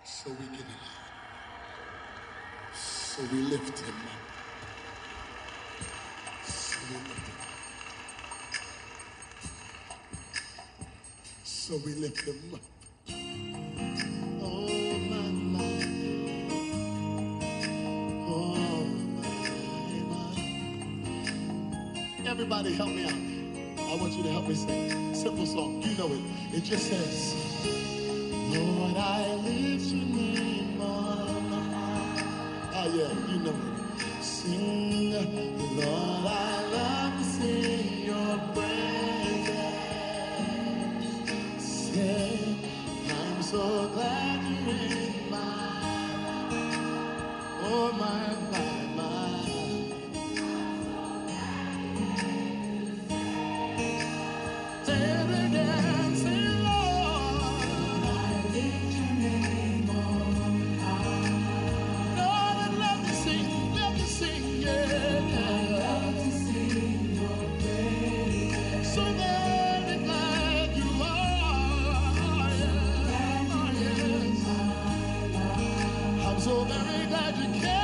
So we give him. So we lift him up. So we lift him up. So we lift him up. Oh my, oh my. Everybody help me out. I want you to help me sing. Simple song, you know it. It just says, Lord, I lift your name on high. Oh yeah, you know it. Sing, Lord, I love to sing your praises. Say, I'm so glad you're in my life. Oh my, my, my. Say it again, say, Lord, I lift your name on high. Lord, I love to sing, yeah. I love to sing your praise. So very glad you are, yeah. Oh, yes. I'm so very glad you came.